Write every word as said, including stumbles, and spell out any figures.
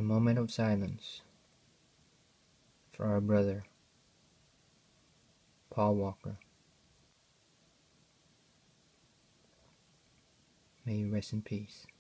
A moment of silence for our brother, Paul Walker. May you rest in peace.